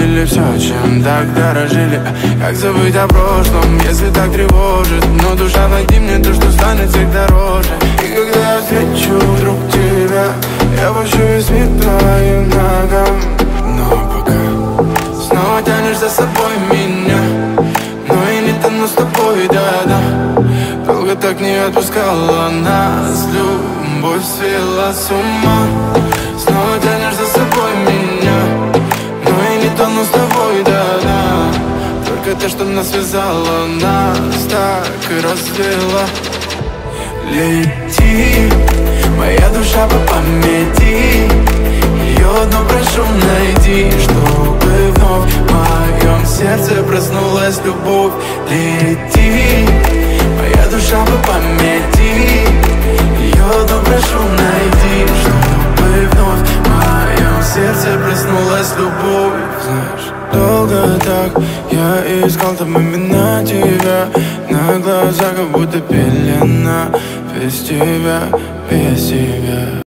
забыли все, чем так дорожили. Как забыть о прошлом, если так тревожит? Но душа, найди мне то, что станет всех дороже. И когда я встречу вдруг тебя, я пущу весь мир твоим ногам. Но пока снова тянешь за собой меня, но и не тону с тобой, да-да. Долго так не отпускала нас, любовь свела с ума. Снова тянешь за собой меня, но и не тону с тобой, да-да. Только то, что нас связало, нас так и развела. Лети, моя душа по памяти, ее одну прошу найди, чтобы вновь в моем сердце проснулась любовь. Лети, моя душа по памяти, ее одну прошу найди, чтобы вновь в моем сердце проснулась любовь. Знаешь, долго так я искал там именно тебя, на глазах как будто пелена. Без тебя, без тебя.